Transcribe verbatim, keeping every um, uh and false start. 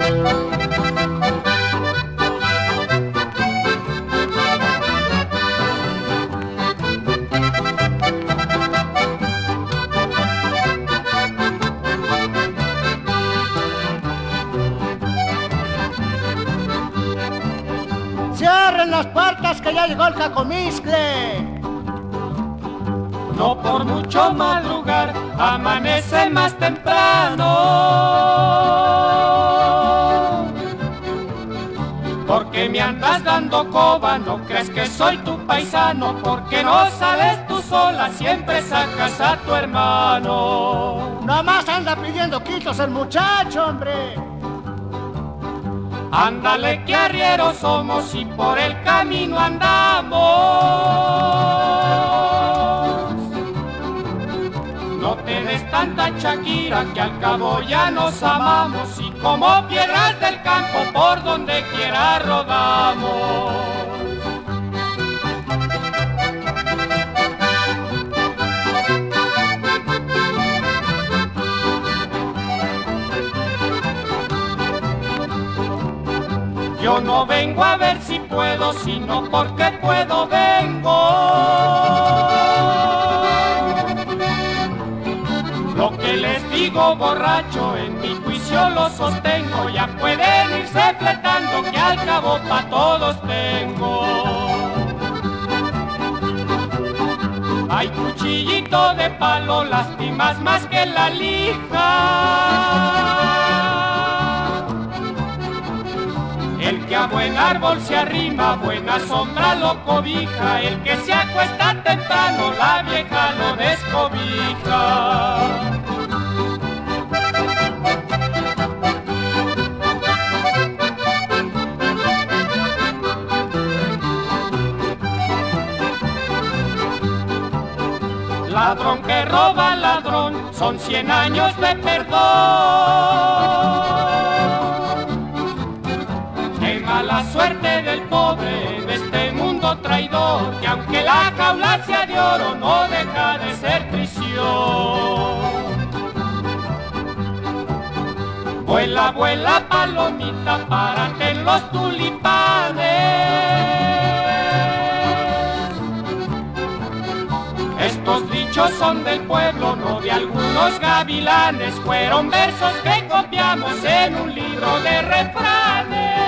Cierren las puertas que ya llegó el Cacomiscle. No por mucho madrugar, amanece más temprano. Porque me andas dando coba, no crees que soy tu paisano. Porque no sales tú sola, siempre sacas a tu hermano. Nada más anda pidiendo quitos el muchacho, hombre. Ándale que arrieros somos y por el camino andamos. No te des tanta Shakira que al cabo ya nos amamos. Y como piedras del campo por donde quiera rodamos. Yo no vengo a ver si puedo, sino porque puedo vengo. Lo que les digo borracho, en mi juicio lo sostengo. Ya pueden irse fletando que al cabo pa' todos tengo. Hay cuchillito de palo, lastimas más que la lija. El que a buen árbol se arrima, buena sombra lo cobija. El que se acuesta temprano, la vieja lo descobija. Ladrón que roba ladrón, son cien años de perdón. La suerte del pobre en este mundo traidor, que aunque la jaula sea de oro no deja de ser prisión. Vuela, vuela palomita, párate en los tulipanes. Estos dichos son del pueblo, no de algunos gavilanes. Fueron versos que copiamos en un libro de refranes.